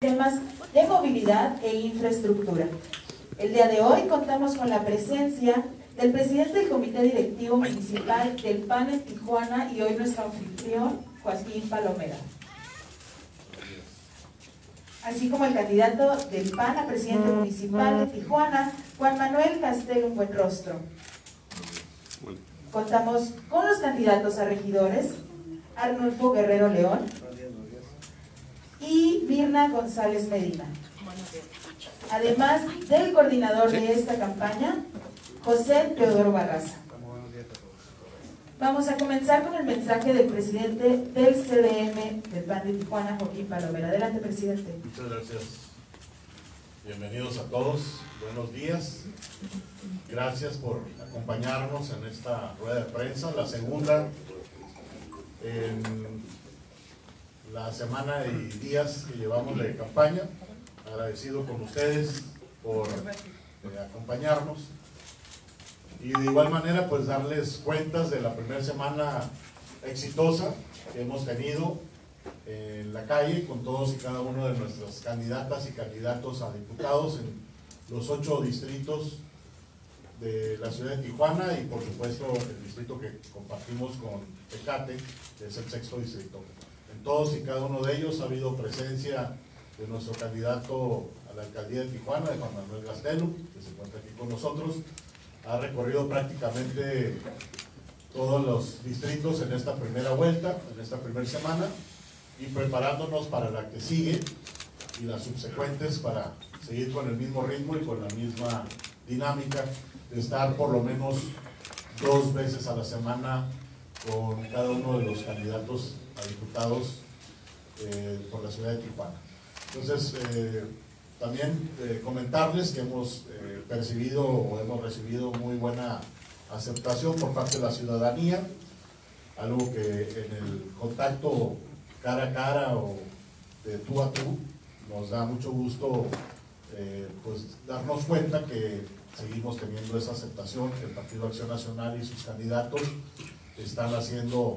temas de movilidad e infraestructura. El día de hoy contamos con la presencia del presidente del Comité Directivo Municipal del PAN en Tijuana y hoy nuestro anfitrión, Joaquín Palomera. Así como el candidato del PAN a presidente municipal de Tijuana, Juan Manuel Castelo Buenrostro. Contamos con los candidatos a regidores, Arnulfo Guerrero León y Mirna González Medina. Además del coordinador de esta campaña, José Teodoro Barraza. Vamos a comenzar con el mensaje del presidente del CDM del PAN de Tijuana, Joaquín Palomera. Adelante, presidente. Muchas gracias. Bienvenidos a todos. Buenos días. Gracias por acompañarnos en esta rueda de prensa, la segunda en la semana y días que llevamos de campaña. Agradecido con ustedes por acompañarnos. Y de igual manera, pues darles cuentas de la primera semana exitosa que hemos tenido en la calle con todos y cada uno de nuestras candidatas y candidatos a diputados en los 8 distritos de la ciudad de Tijuana y por supuesto el distrito que compartimos con Tecate, que es el 6º distrito. En todos y cada uno de ellos ha habido presencia de nuestro candidato a la alcaldía de Tijuana, de Juan Manuel Castelo, que se encuentra aquí con nosotros. Ha recorrido prácticamente todos los distritos en esta primera vuelta, en esta primera semana, y preparándonos para la que sigue y las subsecuentes para seguir con el mismo ritmo y con la misma dinámica de estar por lo menos 2 veces a la semana con cada uno de los candidatos a diputados por la ciudad de Tijuana. Entonces, también comentarles que hemos percibido o hemos recibido muy buena aceptación por parte de la ciudadanía, algo que en el contacto cara a cara o de tú a tú nos da mucho gusto pues darnos cuenta que seguimos teniendo esa aceptación, que el Partido Acción Nacional y sus candidatos están haciendo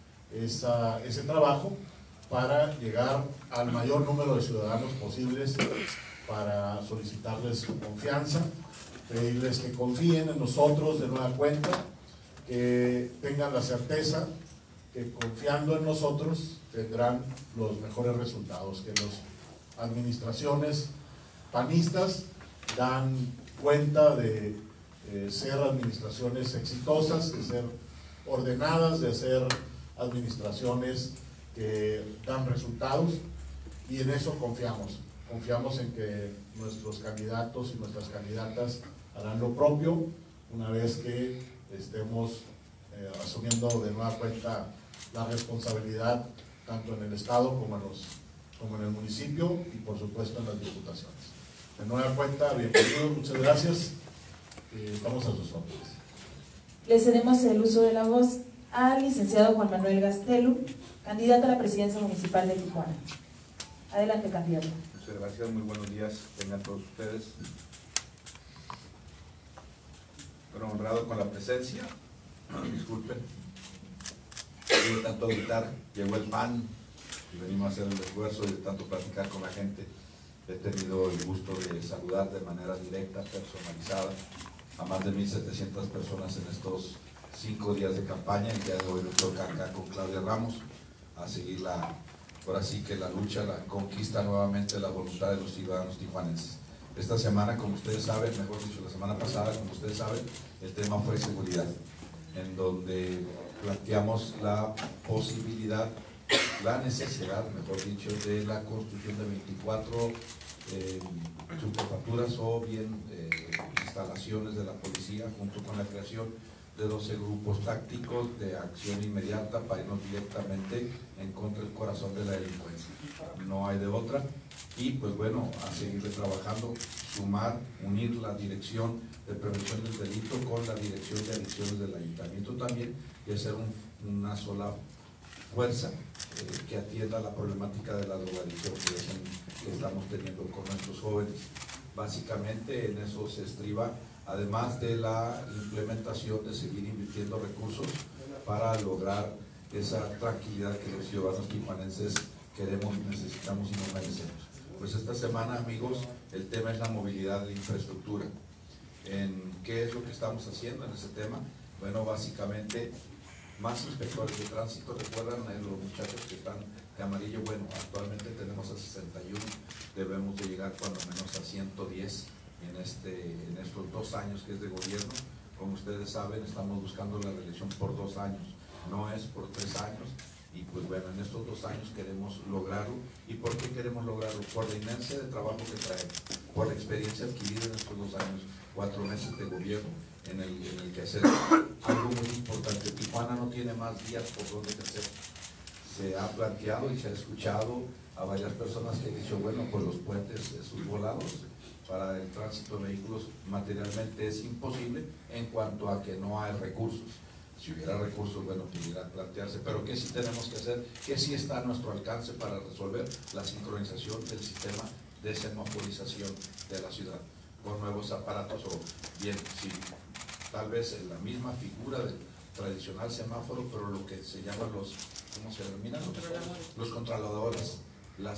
ese trabajo para llegar al mayor número de ciudadanos posibles, para solicitarles confianza, pedirles que confíen en nosotros de nueva cuenta, que tengan la certeza que confiando en nosotros tendrán los mejores resultados, que las administraciones panistas dan cuenta de ser administraciones exitosas, de ser ordenadas, de ser administraciones que dan resultados, y en eso confiamos. Confiamos en que nuestros candidatos y nuestras candidatas harán lo propio una vez que estemos asumiendo de nueva cuenta la responsabilidad tanto en el Estado como en el municipio y por supuesto en las diputaciones. De nueva cuenta, bienvenidos, muchas gracias y estamos a sus órdenes. Le cedemos el uso de la voz al licenciado Juan Manuel Castelo, candidato a la presidencia municipal de Tijuana. Adelante, candidato. Muchas gracias, muy buenos días, tengan todos ustedes. Bueno, honrado con la presencia, disculpen, de tanto gritar, llegó el PAN y venimos a hacer el esfuerzo de tanto platicar con la gente. He tenido el gusto de saludar de manera directa, personalizada, a más de 1,700 personas en estos 5 días de campaña. El día de hoy nos toca acá con Claudia Ramos a seguir ahora sí que la lucha, la conquista nuevamente de la voluntad de los ciudadanos tijuanenses. Esta semana, como ustedes saben, mejor dicho, la semana pasada, como ustedes saben, el tema fue seguridad, en donde planteamos la posibilidad, la necesidad, mejor dicho, de la construcción de 24 subjefaturas o bien instalaciones de la policía, junto con la creación de 12 grupos tácticos de acción inmediata para irnos directamente en contra del corazón de la delincuencia. No hay de otra. Y pues bueno, a seguirle trabajando, sumar, unir la dirección de prevención del delito con la dirección de adicciones del ayuntamiento también y hacer una sola fuerza que atienda la problemática de la drogadicción que estamos teniendo con nuestros jóvenes. Básicamente en eso se estriba, además de la implementación de seguir invirtiendo recursos para lograr esa tranquilidad que los ciudadanos tijuanenses queremos, necesitamos y nos merecemos. Pues esta semana, amigos, el tema es la movilidad de infraestructura. ¿Qué es lo que estamos haciendo en ese tema? Bueno, básicamente, más inspectores de tránsito. Recuerdan los muchachos que están de amarillo. Bueno, actualmente tenemos a 61, debemos de llegar cuando menos a 110 en estos 2 años que es de gobierno. Como ustedes saben, estamos buscando la reelección por 2 años, no es por 3 años. Y pues bueno, en estos 2 años queremos lograrlo. ¿Y por qué queremos lograrlo? Por la inercia de trabajo que traemos, por la experiencia adquirida en estos 2 años, 4 meses de gobierno en el que hacer algo muy importante. Tijuana no tiene más vías por donde crecer. Se ha planteado y se ha escuchado a varias personas que han dicho, bueno, pues los puentes sus volados para el tránsito de vehículos materialmente es imposible en cuanto a que no hay recursos. Si hubiera recursos, bueno, pudiera plantearse, pero ¿qué sí tenemos que hacer? ¿Qué sí está a nuestro alcance para resolver? La sincronización del sistema de semaforización de la ciudad con nuevos aparatos, o bien, sí, tal vez en la misma figura del tradicional semáforo, pero lo que se llaman ¿cómo se denominan? Los controladores, la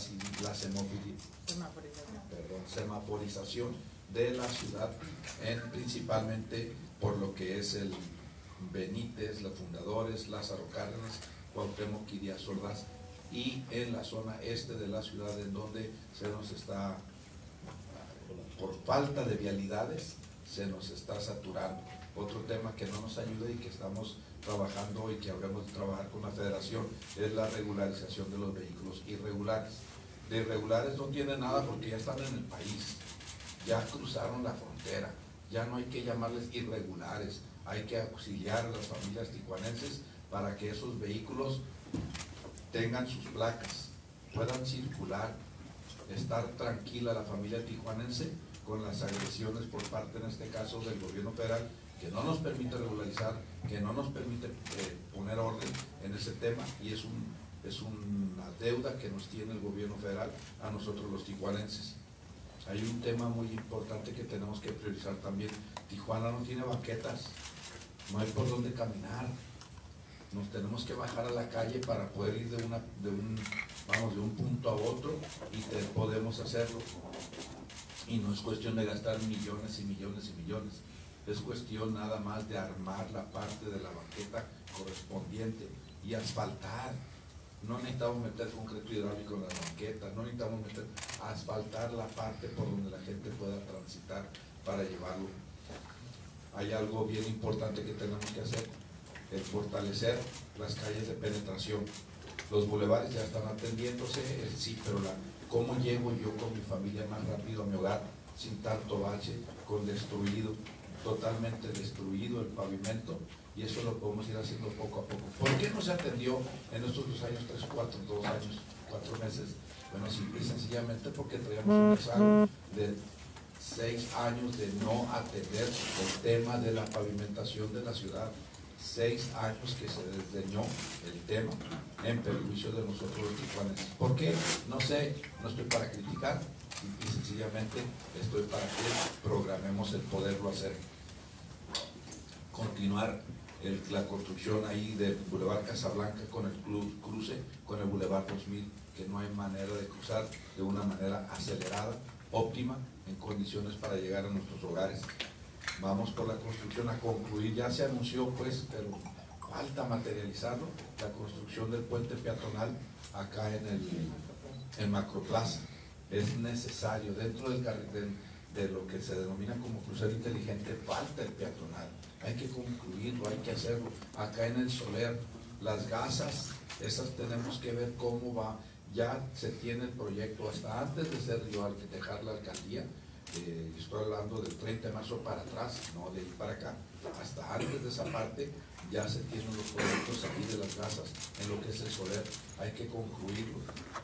semaforización de la ciudad, principalmente por lo que es el Benítez, los Fundadores, Lázaro Cárdenas, Cuauhtémoc y Díaz Ordaz, y en la zona este de la ciudad, en donde se nos está, por falta de vialidades, se nos está saturando. Otro tema que no nos ayuda y que estamos trabajando y que habremos de trabajar con la federación es la regularización de los vehículos irregulares. De irregulares no tienen nada porque ya están en el país, ya cruzaron la frontera, ya no hay que llamarles irregulares, hay que auxiliar a las familias tijuanenses para que esos vehículos tengan sus placas, puedan circular, estar tranquila la familia tijuanense con las agresiones por parte, en este caso, del gobierno federal, que no nos permite regularizar, que no nos permite poner orden en ese tema, y es una deuda que nos tiene el gobierno federal a nosotros los tijuanenses. Hay un tema muy importante que tenemos que priorizar también. Tijuana no tiene banquetas, no hay por dónde caminar, nos tenemos que bajar a la calle para poder ir de un punto a otro, y podemos hacerlo. Y no es cuestión de gastar millones y millones y millones, es cuestión nada más de armar la parte de la banqueta correspondiente y asfaltar. No necesitamos meter concreto hidráulico en las banquetas, no necesitamos asfaltar la parte por donde la gente pueda transitar para llevarlo. Hay algo bien importante que tenemos que hacer, el fortalecer las calles de penetración. Los bulevares ya están atendiéndose, sí, pero ¿cómo llego yo con mi familia más rápido a mi hogar sin tanto bache, totalmente destruido el pavimento? Y eso lo podemos ir haciendo poco a poco. ¿Por qué no se atendió en estos 2 años, 2 años, 4 meses? Bueno, simple y sencillamente porque traíamos un examen de 6 años de no atender el tema de la pavimentación de la ciudad. 6 años que se desdeñó el tema en perjuicio de nosotros los tijuanenses. ¿Por qué? No sé, no estoy para criticar, y sencillamente estoy para que programemos el poderlo hacer. Continuar la construcción ahí del Boulevard Casablanca con el cruce con el Boulevard 2000, que no hay manera de cruzar de una manera acelerada, óptima, en condiciones para llegar a nuestros hogares. Vamos por la construcción a concluir, ya se anunció pues, pero falta materializarlo, la construcción del puente peatonal acá en Macroplaza. Es necesario, dentro de lo que se denomina como crucero inteligente, falta el peatonal, hay que concluirlo, hay que hacerlo. Acá en el Soler, las gasas, esas tenemos que ver cómo va, ya se tiene el proyecto, hasta antes de ser yo al que dejar la alcaldía, estoy hablando del 30 de marzo para atrás, no de ir para acá, hasta antes de esa parte ya se tienen los proyectos aquí de las gasas, en lo que es el Soler, hay que concluirlo.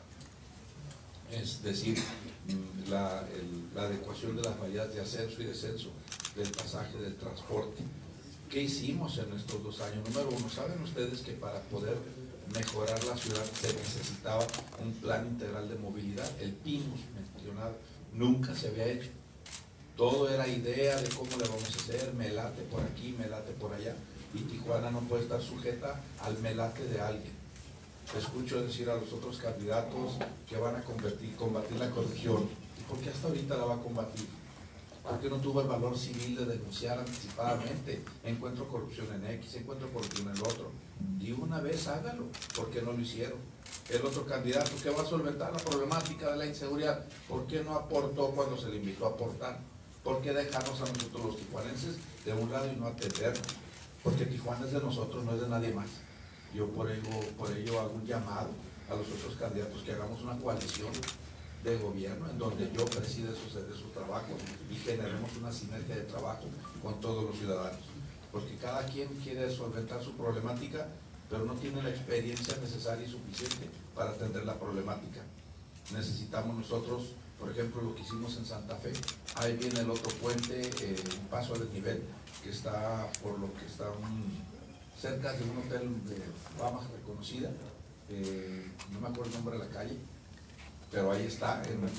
Es decir, la adecuación de las vallas de ascenso y descenso del pasaje del transporte. ¿Qué hicimos en estos 2 años? Número 1, ¿saben ustedes que para poder mejorar la ciudad se necesitaba un plan integral de movilidad? El PIMUS mencionado nunca se había hecho. Todo era idea de cómo le vamos a hacer, me late por aquí, me late por allá, y Tijuana no puede estar sujeta al melate de alguien. escucho decir a los otros candidatos que van a combatir la corrupción. ¿Y por qué hasta ahorita la va a combatir? ¿Por qué no tuvo el valor civil de denunciar anticipadamente? Encuentro corrupción en X, encuentro corrupción en el otro. Y una vez hágalo. ¿Por qué no lo hicieron? El otro candidato que va a solventar la problemática de la inseguridad, ¿por qué no aportó cuando se le invitó a aportar? ¿Por qué dejarnos a nosotros los tijuanenses de un lado y no atendernos? Porque Tijuana es de nosotros, no es de nadie más. Yo por ello hago un llamado a los otros candidatos que hagamos una coalición de gobierno en donde yo presida su trabajo y generemos una sinergia de trabajo con todos los ciudadanos. Porque cada quien quiere solventar su problemática, pero no tiene la experiencia necesaria y suficiente para atender la problemática. Necesitamos nosotros, por ejemplo, lo que hicimos en Santa Fe. Ahí viene el otro puente, un paso a desnivel, que está por lo que está cerca de un hotel de fama reconocida, no me acuerdo el nombre de la calle, pero ahí está,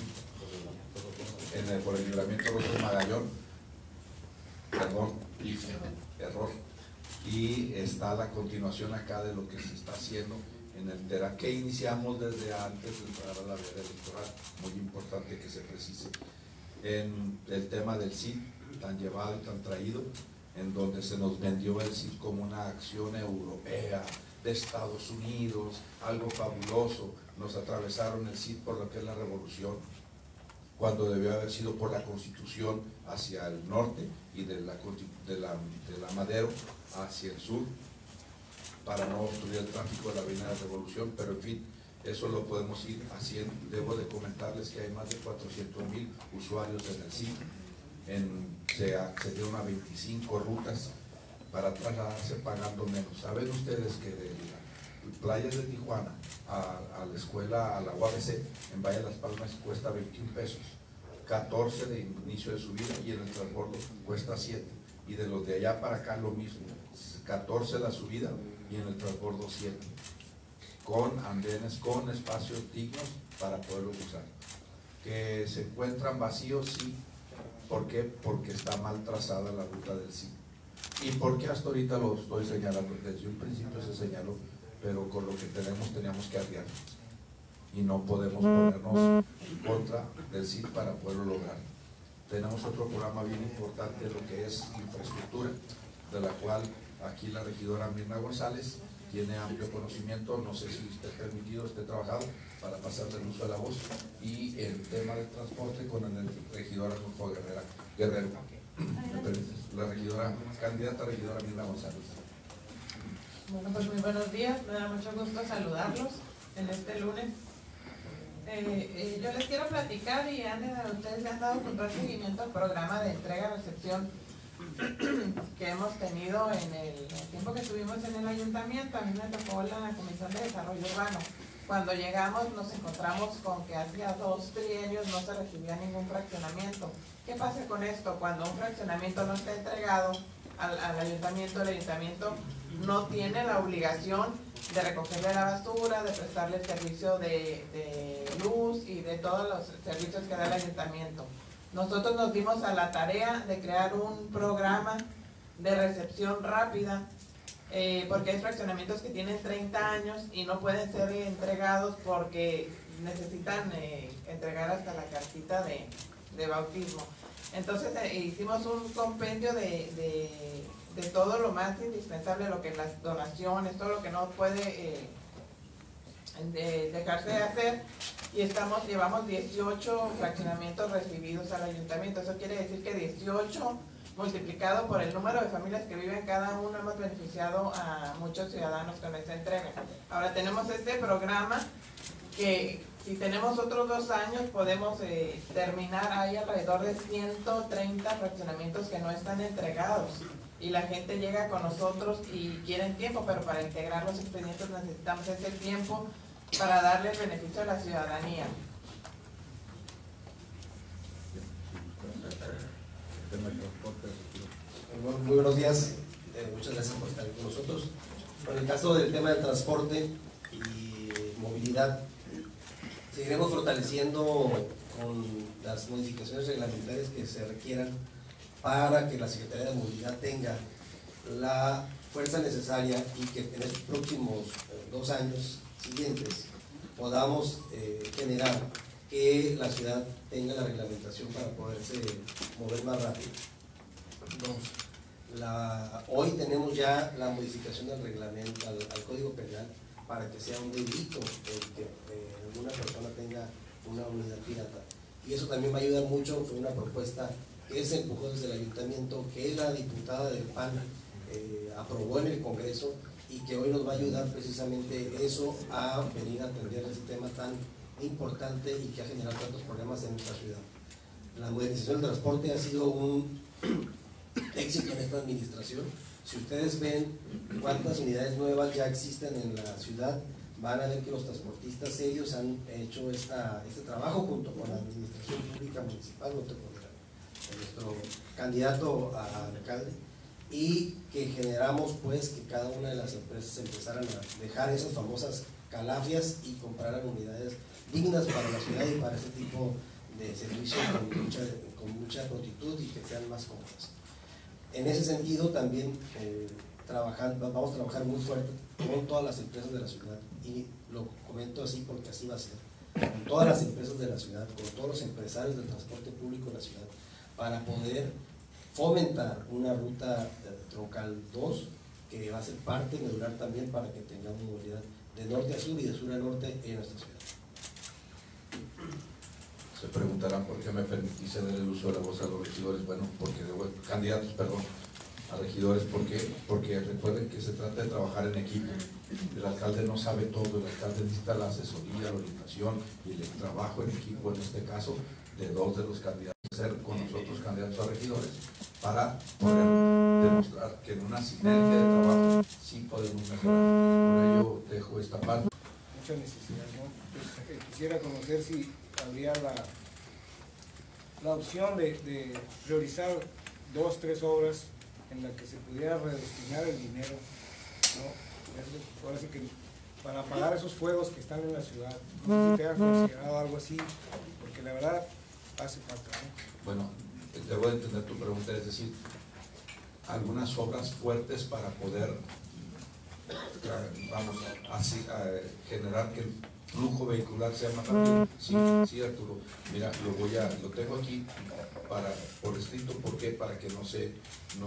por el libramiento Rosa Magallón, perdón, error, y está la continuación acá de lo que se está haciendo en el TERA, que iniciamos desde antes de entrar a la veda electoral, muy importante que se precise, en el tema del CID, tan llevado y tan traído, en donde se nos vendió el CID como una acción europea de Estados Unidos, algo fabuloso. Nos atravesaron el CID por lo que es la revolución, cuando debió haber sido por la Constitución hacia el norte y de la Madero hacia el sur, para no obstruir el tráfico de la avenida de Revolución, pero en fin, eso lo podemos ir haciendo. Debo de comentarles que hay más de 400,000 usuarios en el CID. Se accedieron a 25 rutas para trasladarse pagando menos. Saben ustedes que de las playas de Tijuana a la escuela, a la UABC en Valle de las Palmas cuesta 21 pesos, 14 de inicio de subida y en el transbordo cuesta 7. Y de los de allá para acá lo mismo, 14 la subida y en el transbordo 7. Con andenes, con espacios dignos para poderlos usar. Que se encuentran vacíos, sí. ¿Por qué? Porque está mal trazada la ruta del CID. ¿Y por qué hasta ahorita lo estoy señalando? Desde un principio se señaló, pero con lo que teníamos que arriarnos. Y no podemos ponernos en contra del CID para poderlo lograr. Tenemos otro programa bien importante, lo que es infraestructura, de la cual aquí la regidora Mirna González tiene amplio conocimiento, no sé si esté permitido, esté trabajado para pasarle el uso de la voz, y el tema del transporte con el regidor Arnulfo Guerrero. La regidora, candidata regidora Mirna González. Bueno, pues muy buenos días, me da mucho gusto saludarlos en este lunes. Yo les quiero platicar, y ustedes le han dado puntual seguimiento al programa de entrega-recepción que hemos tenido en el tiempo que estuvimos en el ayuntamiento. A mí me tocó la Comisión de Desarrollo Urbano. Cuando llegamos nos encontramos con que hacía 2 trienios no se recibía ningún fraccionamiento. ¿Qué pasa con esto? Cuando un fraccionamiento no está entregado al ayuntamiento, el ayuntamiento no tiene la obligación de recogerle la basura, de prestarle el servicio de luz y de todos los servicios que da el ayuntamiento. Nosotros nos dimos a la tarea de crear un programa de recepción rápida, porque hay fraccionamientos que tienen 30 años y no pueden ser entregados porque necesitan entregar hasta la cartita de bautismo. Entonces hicimos un compendio de todo lo más indispensable, lo que las donaciones, todo lo que no puede dejarse de hacer, y llevamos 18 fraccionamientos recibidos al ayuntamiento. Eso quiere decir que 18 multiplicado por el número de familias que viven cada uno, hemos beneficiado a muchos ciudadanos con esta entrega. Ahora tenemos este programa que, si tenemos otros 2 años, podemos terminar. Hay alrededor de 130 fraccionamientos que no están entregados, y la gente llega con nosotros y quieren tiempo, pero para integrar los expedientes necesitamos ese tiempo para darle el beneficio a la ciudadanía. Muy buenos días, muchas gracias por estar con nosotros. En el caso del tema del transporte y movilidad, seguiremos fortaleciendo con las modificaciones reglamentarias que se requieran para que la Secretaría de Movilidad tenga la fuerza necesaria y que en estos próximos 2 años siguientes podamos generar que la ciudad tenga la reglamentación para poderse mover más rápido. Hoy tenemos ya la modificación del reglamento al Código Penal para que sea un delito el que alguna persona tenga una unidad pirata. Y eso también va a ayudar mucho. Fue una propuesta que se empujó desde el ayuntamiento, que la diputada del PAN aprobó en el Congreso, y que hoy nos va a ayudar precisamente eso a venir a atender este tema tan importante y que ha generado tantos problemas en nuestra ciudad. La modernización del transporte ha sido un éxito en esta administración. Si ustedes ven cuántas unidades nuevas ya existen en la ciudad, van a ver que los transportistas serios han hecho este trabajo junto con la administración pública municipal, junto con nuestro candidato a alcalde, y que generamos pues que cada una de las empresas empezaran a dejar esas famosas calafias y compraran unidades dignas para la ciudad y para este tipo de servicios con mucha prontitud y que sean más cómodas. En ese sentido también vamos a trabajar muy fuerte con todas las empresas de la ciudad, y lo comento así porque así va a ser, con todas las empresas de la ciudad, con todos los empresarios del transporte público de la ciudad, para poder fomentar una ruta troncal 2 que va a ser parte medular también para que tengamos movilidad de norte a sur y de sur a norte en nuestra ciudad. Se preguntarán por qué me permití ceder el uso de la voz a los regidores. Bueno, candidatos, perdón, a regidores. ¿Por qué? Porque recuerden que se trata de trabajar en equipo. El alcalde no sabe todo, el alcalde necesita la asesoría, la orientación y el trabajo en equipo, en este caso, de dos de los candidatos, ser con nosotros candidatos a regidores, para poder demostrar que en una sinergia de trabajo sí podemos mejorar. Por ello dejo esta parte. Mucha necesidad, ¿no? Pues, quisiera conocer si habría la opción de priorizar 2 o 3 obras en las que se pudiera redestinar el dinero, ¿no? Ahora sí que para apagar esos fuegos que están en la ciudad. No sé si te haya considerado algo así, porque la verdad hace falta, ¿no? Bueno, debo de entender tu pregunta, es decir, algunas obras fuertes para poder, vamos, así, generar que el flujo vehicular sea más rápido. Sí, Arturo. Mira, lo tengo aquí por escrito. ¿Por qué? Para que no se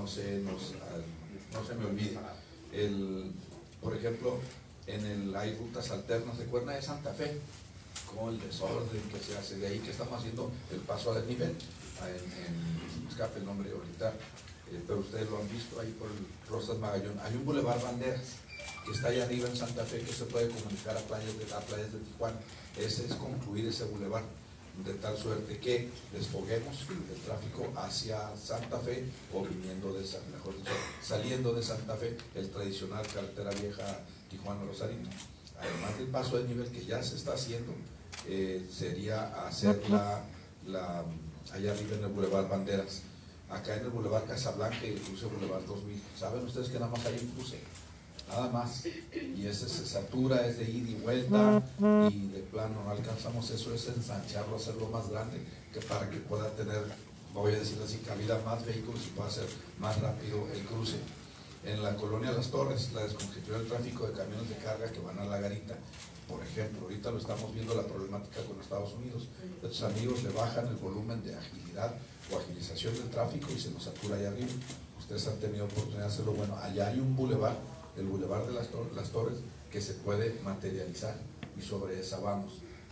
me olvide. Por ejemplo, hay rutas alternas de Cuerna de Santa Fe, con el desorden que se hace. De ahí que estamos haciendo el paso a desnivel. Me escape el nombre ahorita, pero ustedes lo han visto ahí por el Rosas Magallón. Hay un bulevar Banderas que está allá arriba en Santa Fe, que se puede comunicar a playas de Tijuana. Ese es concluir ese bulevar, de tal suerte que desfoguemos el tráfico hacia Santa Fe, o saliendo de Santa Fe, el tradicional carretera vieja Tijuana-Rosarito. Además del paso de nivel que ya se está haciendo, sería hacer allá arriba en el bulevar Banderas, acá en el bulevar Casablanca y el cruce bulevar 2000. ¿Saben ustedes que nada más hay un cruce? Nada más, y ese se satura, es de ida y vuelta, y de plano no alcanzamos eso, es ensancharlo, hacerlo más grande, que para que pueda tener, voy a decir así, cabida más vehículos y pueda ser más rápido el cruce. En la colonia Las Torres, la descongestión del tráfico de camiones de carga que van a La Garita, por ejemplo, ahorita lo estamos viendo la problemática con Estados Unidos. Estos amigos le bajan el volumen de agilidad o agilización del tráfico y se nos satura allá arriba. Ustedes han tenido oportunidad de hacerlo. Bueno, allá hay un bulevar, el bulevar de las Torres, que se puede materializar, y sobre esa vamos.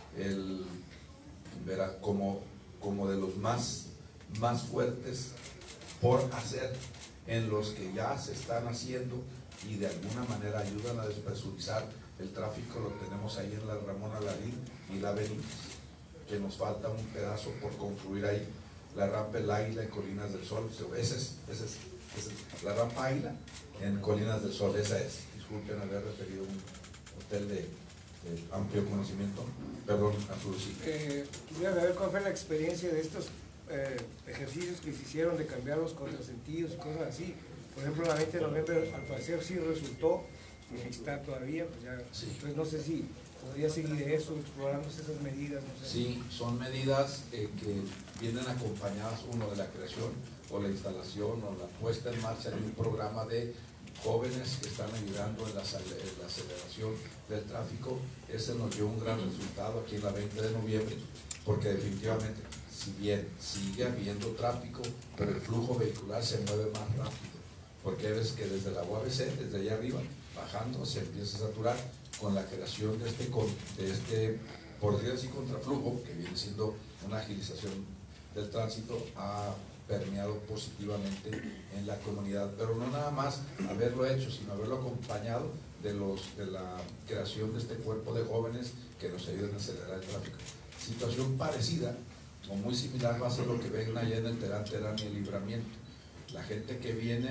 Verá, como de los más fuertes por hacer, en los que ya se están haciendo y de alguna manera ayudan a despresurizar el tráfico, lo tenemos ahí en la Ramón Aladín y la Benítez, que nos falta un pedazo por concluir ahí. La rampa El Águila en Colinas del Sol, esa es la rampa Águila en Colinas del Sol, esa es. Disculpen haber referido un hotel de amplio conocimiento. Perdón, Arturo, sí. Quisiera saber cuál fue la experiencia de estos ejercicios que se hicieron de cambiar los contrasentidos y cosas así. Por ejemplo, la 20 de noviembre al parecer sí resultó, y está todavía, pues ya, sí. Entonces no sé si podría seguir eso, explorándose esas medidas, no sé. Sí, son medidas que vienen acompañadas, uno, de la creación o la instalación o la puesta en marcha de un programa de jóvenes que están ayudando en la aceleración del tráfico. Ese nos dio un gran resultado aquí en la 20 de noviembre, porque definitivamente, si bien sigue habiendo tráfico, pero el flujo vehicular se mueve más rápido, porque ves que desde la UABC, desde allá arriba, bajando, se empieza a saturar con la creación de este, por decir así, contraflujo, que viene siendo una agilización del tránsito, ha permeado positivamente en la comunidad, pero no nada más haberlo hecho, sino haberlo acompañado de la creación de este cuerpo de jóvenes que nos ayudan a acelerar el tráfico. Situación parecida o muy similar va a ser lo que ven allá en el Terán y el Libramiento. La gente que viene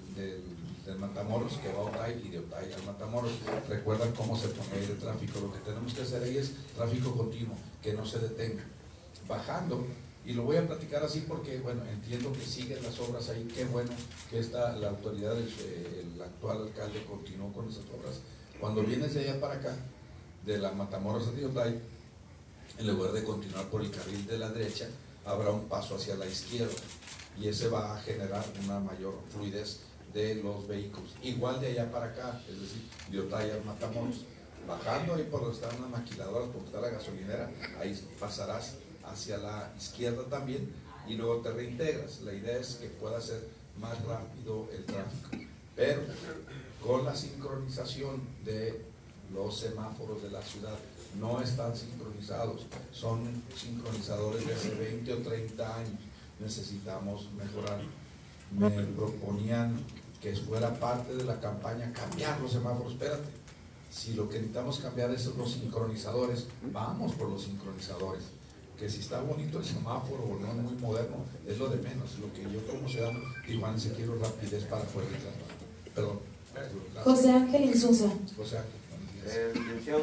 del Matamoros, que va a Otay, y de Otay al Matamoros, recuerdan cómo se pone ahí el tráfico. Lo que tenemos que hacer ahí es tráfico continuo, que no se detenga. Bajando, y lo voy a platicar así porque, bueno, entiendo que siguen las obras ahí, qué bueno que la autoridad, el actual alcalde continuó con esas obras. Cuando vienes de allá para acá, de la Matamoros a Otay, en lugar de continuar por el carril de la derecha, habrá un paso hacia la izquierda, y ese va a generar una mayor fluidez de los vehículos. Igual de allá para acá, es decir, de Otay al Matamoros, bajando ahí por donde están las maquiladoras, porque está la gasolinera, ahí pasarás hacia la izquierda también y luego te reintegras. La idea es que pueda ser más rápido el tráfico, pero con la sincronización de los semáforos de la ciudad. No están sincronizados, son sincronizadores de hace 20 o 30 años. Necesitamos mejorar. Me proponían que fuera parte de la campaña cambiar los semáforos. Espérate, si lo que necesitamos cambiar es los sincronizadores, vamos por los sincronizadores. Que si está bonito el semáforo o no es muy moderno, es lo de menos. Lo que yo como ciudadano tijuanense quiero rapidez para poder entrar. Perdón. José Ángel Insunza. José Ángel. Licenciado,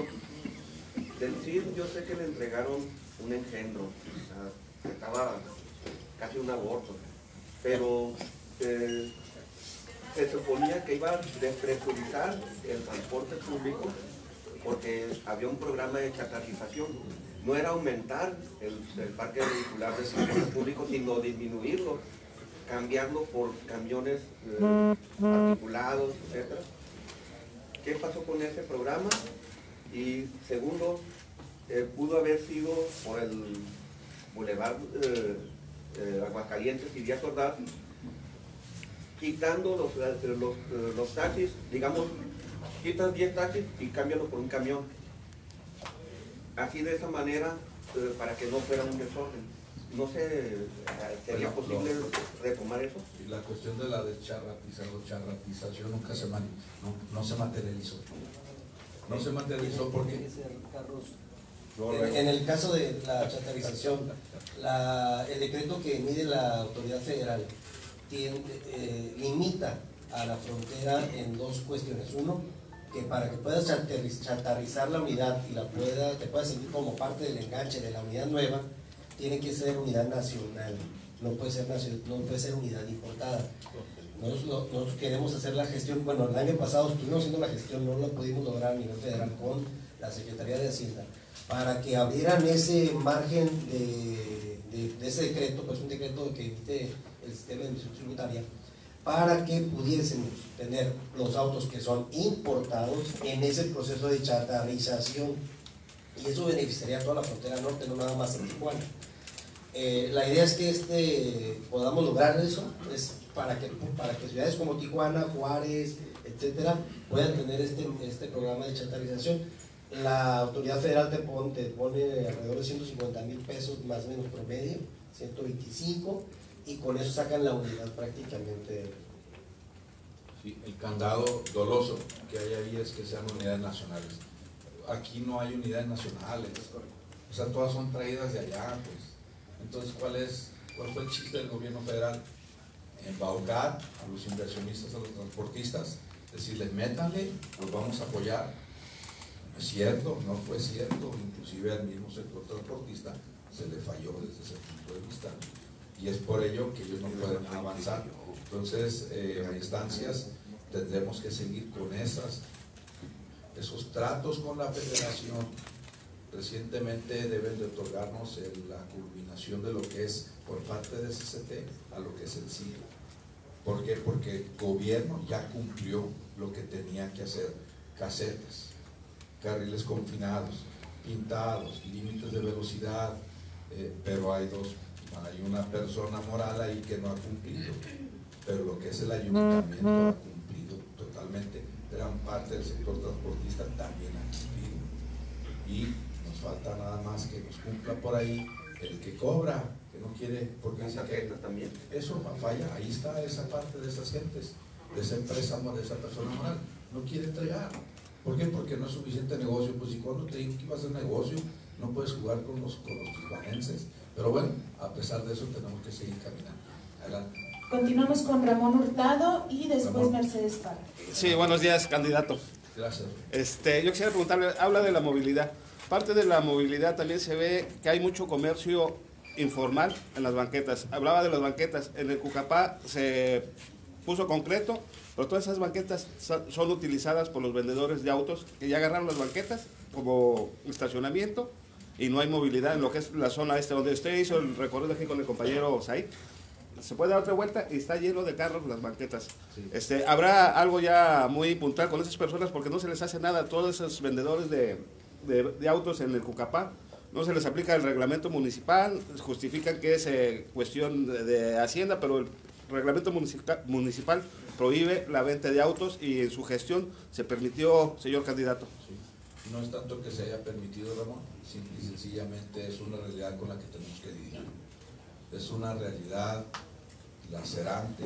del CID yo sé que le entregaron un engendro, que estaba casi un aborto, pero se suponía que iba a despresurizar el transporte público porque había un programa de chatarrización. No era aumentar el parque vehicular del transporte público, sino disminuirlo, cambiarlo por camiones articulados, etc. ¿Qué pasó con ese programa? Y segundo, pudo haber sido por el Boulevard Aguascalientes y Díaz Ordaz, quitando los taxis, digamos, quitas 10 taxis y cámbialo por un camión. Así de esa manera, para que no fuera un desorden. No sé, ¿sería posible retomar eso? Y la cuestión de la charratización nunca no se materializó. No se materializó porque... En el caso de la chatarrización, el decreto que emite la autoridad federal limita a la frontera en dos cuestiones. Uno, que para que puedas chatarrizar la unidad y te puedas sentir como parte del enganche de la unidad nueva, tiene que ser unidad nacional, no puede ser unidad importada. Nosotros queremos hacer la gestión, bueno, el año pasado estuvimos haciendo la gestión, no lo pudimos lograr a nivel federal con la Secretaría de Hacienda, para que abrieran ese margen de ese decreto, pues un decreto que emite el sistema de emisión tributaria, para que pudiésemos tener los autos que son importados en ese proceso de chatarrización, y eso beneficiaría a toda la frontera norte, no nada más en Tijuana. La idea es que podamos lograr eso, es para que ciudades como Tijuana, Juárez, etcétera, puedan tener este programa de chatarrización. La autoridad federal te pone alrededor de 150,000 pesos más o menos promedio, 125, y con eso sacan la unidad prácticamente. Sí, el candado doloso que hay ahí es que sean unidades nacionales. Aquí no hay unidades nacionales, o sea, todas son traídas de allá, pues. Entonces, ¿cuál fue el chiste del gobierno federal? Embaucar a los inversionistas, a los transportistas, decirles, métanle, los vamos a apoyar. No es cierto, no fue cierto, inclusive al mismo sector transportista se le falló desde ese punto de vista, y es por ello que ellos no pueden avanzar. Entonces, en instancias tendremos que seguir con esos tratos con la federación. Recientemente deben de otorgarnos la culminación de lo que es por parte de CCT a lo que es el CID. ¿Por qué? Porque el gobierno ya cumplió lo que tenía que hacer: casetas, carriles confinados, pintados, límites de velocidad, pero hay una persona moral ahí que no ha cumplido, pero lo que es el ayuntamiento ha cumplido totalmente. Gran parte del sector transportista también ha cumplido, y nos falta nada más que nos cumpla por ahí el que cobra, que no quiere, porque dice que también. eso falla. Ahí está esa parte de esas gentes, de esa empresa, de esa persona moral, no quiere entregar. ¿Por qué? Porque no es suficiente negocio. Pues, ¿y cuando te digo que iba a hacer negocio? No puedes jugar con los tijuanenses. Pero bueno, a pesar de eso tenemos que seguir caminando. Adelante. Continuamos con Ramón Hurtado y después Ramón. Mercedes Parra. Sí, buenos días, candidato. Gracias. Yo quisiera preguntarle, habla de la movilidad. Parte de la movilidad también se ve que hay mucho comercio informal en las banquetas. Hablaba de las banquetas. En el Cucapá se puso concreto, pero todas esas banquetas son utilizadas por los vendedores de autos que ya agarraron las banquetas como estacionamiento, y no hay movilidad en lo que es la zona donde usted hizo el recorrido aquí con el compañero Said. Se puede dar otra vuelta y está lleno de carros las banquetas. Sí. Habrá algo ya muy puntual con esas personas, porque no se les hace nada a todos esos vendedores de autos en el Cucapá. No se les aplica el reglamento municipal, justifican que es cuestión de Hacienda, pero el reglamento municipal prohíbe la venta de autos, y en su gestión se permitió, señor candidato. Sí. No es tanto que se haya permitido, Ramón, simple y sencillamente es una realidad con la que tenemos que lidiar. Es una realidad lacerante,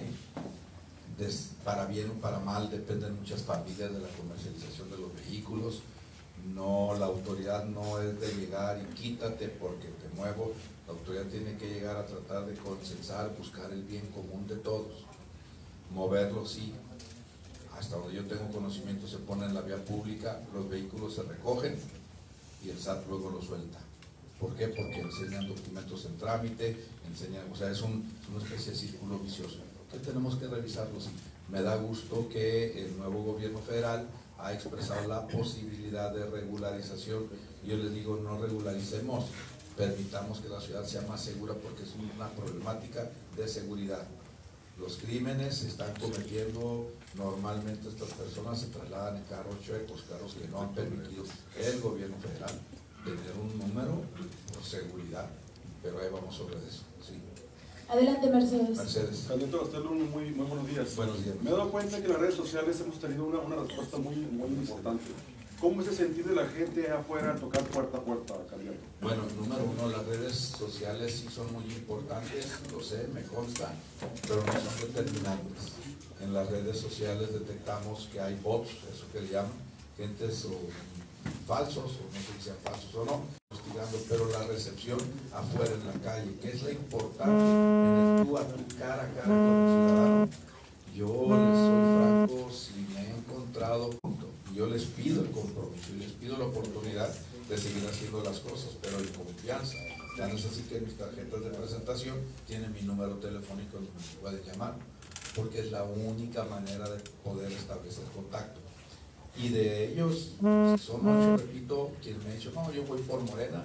para bien o para mal, dependen muchas familias de la comercialización de los vehículos. No, la autoridad no es de llegar y quítate porque te muevo. La autoridad tiene que llegar a tratar de consensar, buscar el bien común de todos. Moverlo, sí. Hasta donde yo tengo conocimiento, se pone en la vía pública, los vehículos se recogen y el SAT luego los suelta. ¿Por qué? Porque enseñan documentos en trámite, o sea, es una especie de círculo vicioso. Entonces tenemos que revisarlo. Sí. Me da gusto que el nuevo gobierno federal ha expresado la posibilidad de regularización. Yo les digo, no regularicemos, permitamos que la ciudad sea más segura, porque es una problemática de seguridad. Los crímenes se están cometiendo, normalmente estas personas se trasladan en carros chuecos, carros que no han permitido el gobierno federal tener un número por seguridad, pero ahí vamos sobre eso. Sí. Adelante, Mercedes. Mercedes. Candidato Gastelum, muy buenos días. Buenos días. Me he dado cuenta que en las redes sociales hemos tenido una respuesta muy importante. ¿Cómo es el sentir de la gente afuera al tocar puerta a puerta, candidato? Bueno, número uno, las redes sociales sí son muy importantes, lo sé, me consta, pero no son determinantes. En las redes sociales detectamos que hay bots, eso que le llaman, gentes falsos, o no sé si sean falsos o no, investigando, pero la recepción afuera en la calle, que es la importante, en el tú a tu, cara a cara con el ciudadano. Yo les soy franco, si me he encontrado, y yo les pido el compromiso y les pido la oportunidad de seguir haciendo las cosas, pero en confianza. Ya no es así que mis tarjetas de presentación tienen mi número telefónico donde me pueden llamar, porque es la única manera de poder establecer contacto. Y de ellos, son 8, repito, quienes me han dicho, no, yo voy por Morena,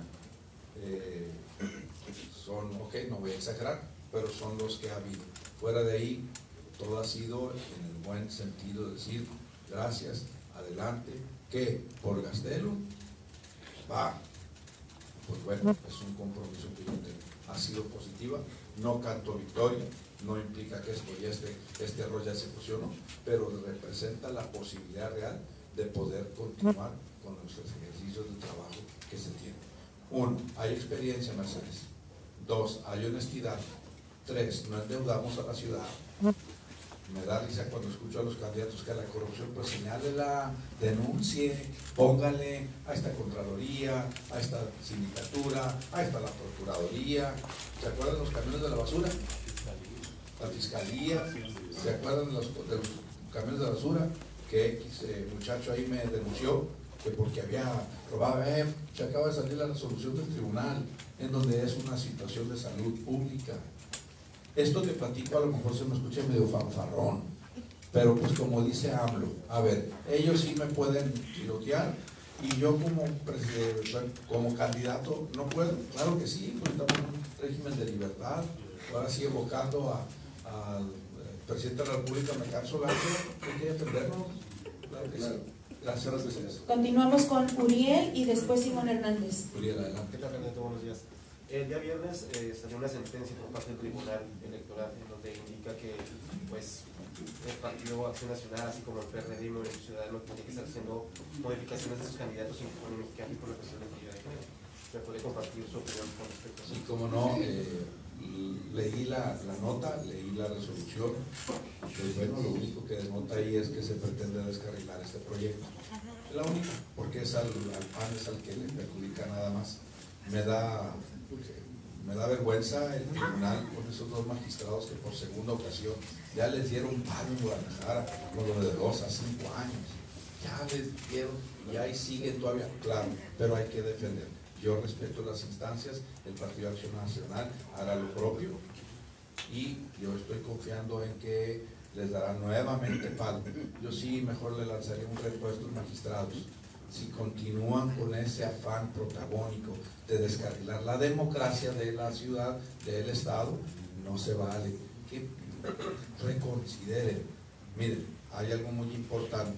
son, ok, no voy a exagerar, pero son los que ha habido. Fuera de ahí, todo ha sido en el buen sentido de decir, gracias, adelante, que por Gastelum va. Pues bueno, es un compromiso que yo tengo. Ha sido positiva, no canto victoria, no implica que esto y este error ya se fusionó, pero representa la posibilidad real de poder continuar con nuestros ejercicios de trabajo que se tienen. 1, hay experiencia, Mercedes. 2, hay honestidad. 3, no endeudamos a la ciudad. Me da risa cuando escucho a los candidatos que a la corrupción, pues señálela, denuncie, póngale a esta Contraloría, a esta Sindicatura, a esta la Procuraduría. ¿Se acuerdan los camiones de la basura? La Fiscalía. ¿Se acuerdan de los camiones de la basura? Que X muchacho ahí me denunció que porque había robado. Se acaba de salir la resolución del tribunal, en donde es una situación de salud pública. Esto que platico a lo mejor se me escucha medio fanfarrón, pero pues como dice AMLO, a ver, ellos sí me pueden tirotear y yo como candidato no puedo. Claro que sí, pues estamos en un régimen de libertad, ahora sí evocando a Presidente de la República, me canso ganso, hay que defendernos. Claro que sí. Gracias. Continuamos con Uriel y después Simón Hernández. Uriel, adelante. ¿Qué tal, Renato? Buenos días. El día viernes salió una sentencia por parte del Tribunal Electoral en donde indica que pues, el Partido Acción Nacional, así como el PRD y Movimiento Ciudadano, tiene que estar haciendo modificaciones de sus candidatos en Colombia Mexicana por la cuestión de equidad de género. ¿Me puede compartir su opinión con respecto a eso? Sí, como no, leí la nota, leí la resolución. Pues bueno, lo único que denota ahí es que se pretende descarrilar este proyecto. Es la única, porque es al PAN es al que le perjudica nada más. Me da vergüenza el tribunal con esos dos magistrados que por segunda ocasión ya les dieron palo en Guadalajara con lo de 2 a 5 años. Ya les dieron y ahí siguen todavía, claro, pero hay que defender. Yo respeto las instancias, el Partido Acción Nacional hará lo propio y yo estoy confiando en que les dará nuevamente palo. Yo sí mejor le lanzaría un reto a estos magistrados. Si continúan con ese afán protagónico de descarrilar la democracia de la ciudad, del Estado, no se vale. Que reconsideren. Miren, hay algo muy importante.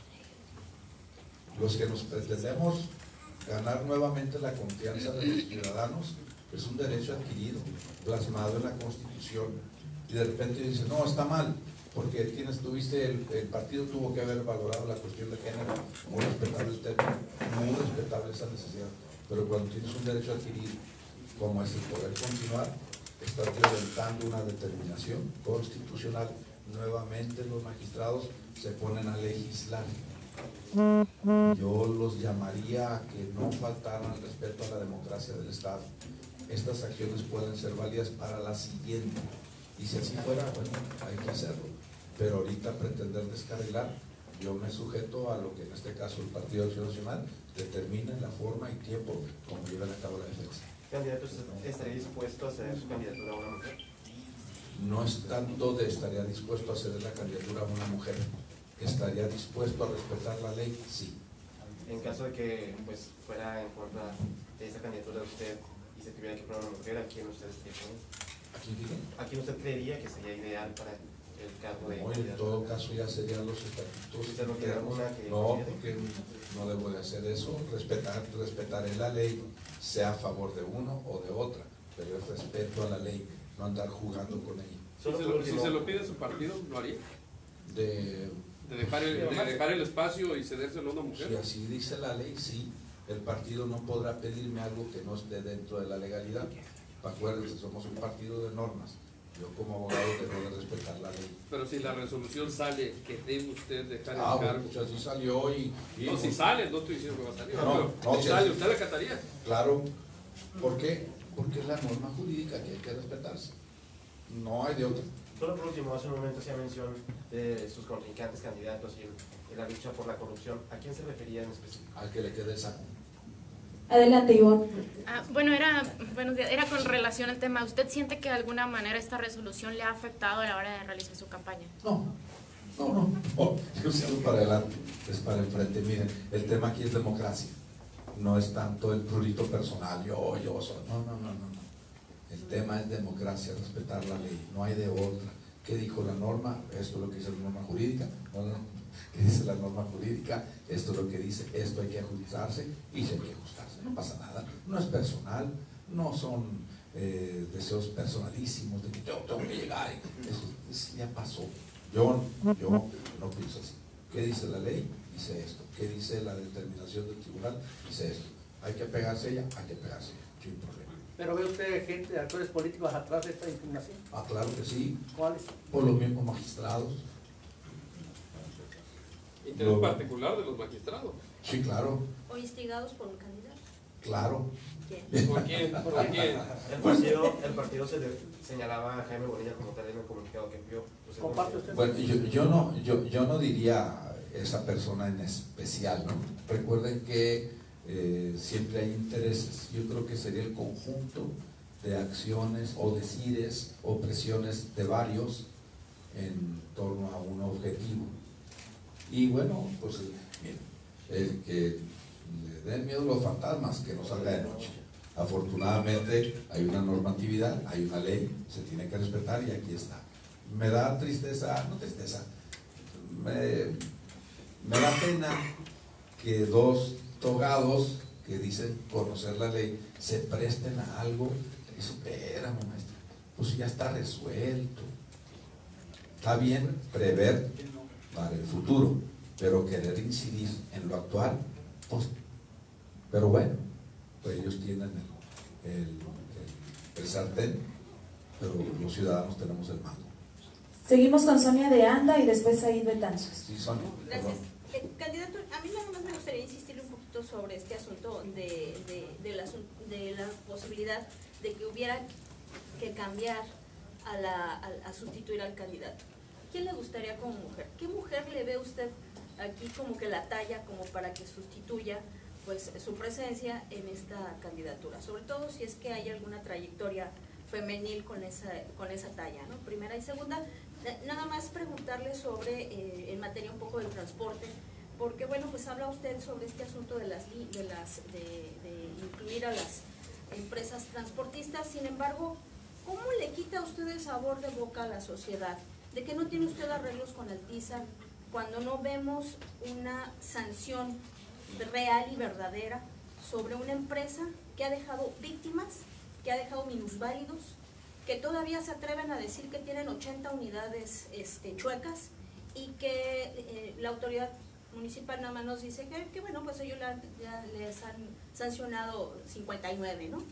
Los que nos pretendemos ganar nuevamente la confianza de los ciudadanos es un derecho adquirido, plasmado en la Constitución, y de repente dicen, no, está mal, porque el partido tuvo que haber valorado la cuestión de género, muy respetable el término, muy respetable esa necesidad, pero cuando tienes un derecho adquirido, como es el poder continuar, estás violentando una determinación constitucional. Nuevamente los magistrados se ponen a legislar. Yo los llamaría a que no faltaran al respeto a la democracia del Estado. Estas acciones pueden ser válidas para la siguiente, y si así fuera, bueno, hay que hacerlo. Pero ahorita pretender descarrilar, yo me sujeto a lo que en este caso el Partido Acción Nacional determine la forma y tiempo como llevan a cabo la defensa. ¿Candidato estaría dispuesto a ceder su candidatura a una mujer? No es tanto de estaría dispuesto a ceder la candidatura a una mujer, estaría dispuesto a respetar la ley, sí. En caso de que pues, fuera en contra de esa candidatura de usted y se tuviera que poner una mujer, ¿a quién usted estaría poniendo? ¿A quién usted creería que sería ideal para el cargo de candidato? En todo caso ya serían los estatutos. ¿Usted no quiere alguna que no, porque no debo de hacer eso. Respetaré la ley, sea a favor de uno o de otra, pero el respeto a la ley, no andar jugando con ella. Si se lo pide su partido, ¿lo haría? De dejar el espacio y cedérselo a una mujer. Si así dice la ley, sí. El partido no podrá pedirme algo que no esté dentro de la legalidad. Acuérdense, somos un partido de normas. Yo como abogado tengo que respetar la ley. Pero si la resolución sale que debe usted dejar el Bueno, cargo. pues así salió y no, si sale, no estoy diciendo que va a salir. No, si sale, ¿usted la acataría? Claro. ¿Por qué? Porque es la norma jurídica que hay que respetarse. No hay de otra. Solo por último, hace un momento hacía mención de sus contrincantes candidatos y la lucha por la corrupción. ¿A quién se refería en específico? Al que le quede saco. Adelante, Ivonne. Bueno, era con relación al tema. ¿Usted siente que de alguna manera esta resolución le ha afectado a la hora de realizar su campaña? No. Yo sigo para adelante, es para enfrente. Miren, el tema aquí es democracia. No es tanto el prurito personal, yo soy. No. El tema es democracia, respetar la ley. No hay de otra. ¿Qué dijo la norma? Esto es lo que dice la norma jurídica. ¿Qué dice la norma jurídica? Esto es lo que dice, esto hay que ajustarse y se hay que ajustarse. No pasa nada, no es personal, no son deseos personalísimos de que yo tengo que llegar. Eso ya pasó. Yo no pienso así. ¿Qué dice la ley? Dice esto. ¿Qué dice la determinación del tribunal? Dice esto. ¿Hay que pegarse a ella? Hay que pegarse a ella, sin problema. ¿Pero ve usted gente, actores políticos atrás de esta impugnación? Claro que sí. ¿Cuáles? Por los mismos magistrados. ¿Interés particular de los magistrados? Sí, claro. ¿O instigados por un candidato? Claro. ¿Quién? ¿Por quién? El partido se señalaba a Jaime Bonilla como tal en el comunicado que envió. ¿Comparte usted? Bueno, yo no diría esa persona en especial, ¿no? Recuerden que siempre hay intereses. Yo creo que sería el conjunto de acciones o decires o presiones de varios en torno a un objetivo. Y bueno, pues miren, el que le den miedo los fantasmas, que no salga de noche. Afortunadamente hay una normatividad, hay una ley, se tiene que respetar y aquí está. Me da tristeza, no tristeza, me da pena que dos togados que dicen conocer la ley se presten a algo. Espera, maestro, pues ya está resuelto. Está bien prever para el futuro, pero querer incidir en lo actual, pues, pero bueno, pues ellos tienen el sartén, pero los ciudadanos tenemos el mando. Seguimos con Sonia de Anda y después Said Betanzos. Sí, Sonia. Gracias. Candidato, a mí nada más me gustaría insistir un poquito sobre este asunto de la posibilidad de que hubiera que cambiar a sustituir al candidato. ¿Quién le gustaría como mujer? ¿Qué mujer le ve usted aquí como que la talla como para que sustituya pues su presencia en esta candidatura? Sobre todo si es que hay alguna trayectoria femenil con esa talla, ¿no? Primera y segunda, nada más preguntarle sobre, en materia un poco del transporte, porque bueno, pues habla usted sobre este asunto de incluir a las empresas transportistas. Sin embargo, ¿cómo le quita usted el sabor de boca a la sociedad de que no tiene usted arreglos con Altiza cuando no vemos una sanción real y verdadera sobre una empresa que ha dejado víctimas, que ha dejado minusválidos, que todavía se atreven a decir que tienen 80 unidades chuecas y que la autoridad municipal nada más nos dice que bueno, pues ellos ya les han sancionado 59, ¿no?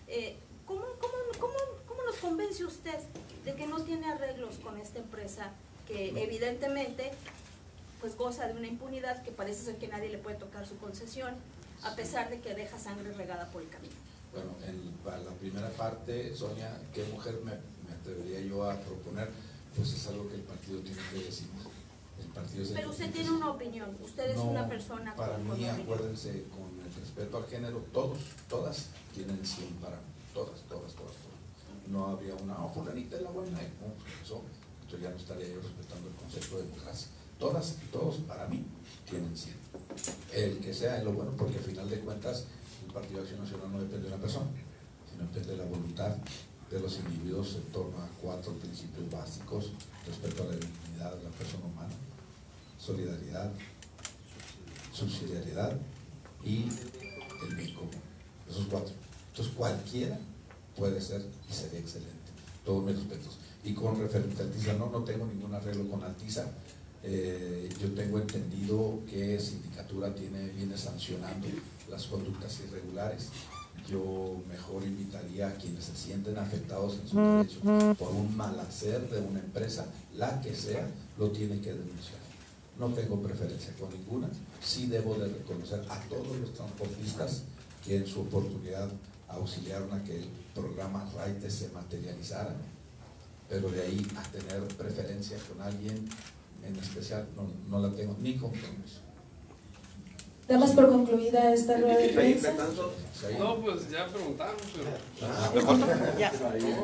¿Cómo nos convence usted de que no tiene arreglos con esta empresa que evidentemente pues goza de una impunidad que parece ser que nadie le puede tocar su concesión, a pesar de que deja sangre regada por el camino? Bueno, para la primera parte, Sonia, ¿qué mujer me atrevería yo a proponer? Pues es algo que el partido tiene que decir. El partido pero usted tiene una opinión, usted es una persona para con mí, opinión. acuérdense, con el respeto al género, todas tienen 100 para mí, todas. No habría una, fulanita es la buena, no, eso ya no estaría yo respetando el concepto de democracia. Todas y todos, para mí, tienen 100. El que sea es lo bueno, porque al final de cuentas, el Partido de Acción Nacional no depende de una persona, sino depende de la voluntad de los individuos en torno a 4 principios básicos: respeto a la dignidad de la persona humana, solidaridad, subsidiariedad y el bien común. Esos 4. Entonces cualquiera puede ser y sería excelente. Todos mis respetos. Y con referente a Altiza, no tengo ningún arreglo con Altiza. Yo tengo entendido que Sindicatura viene sancionando las conductas irregulares. Yo mejor invitaría a quienes se sienten afectados en su derecho por un mal hacer de una empresa, la que sea, lo tiene que denunciar. No tengo preferencia con ninguna. Sí debo de reconocer a todos los transportistas que en su oportunidad auxiliaron a que el programa RAITE se materializara, pero de ahí a tener preferencia con alguien en especial, no la tengo ni compromiso. Damos por concluida esta rueda de prensa. No, pues ya preguntamos, pero... Ya.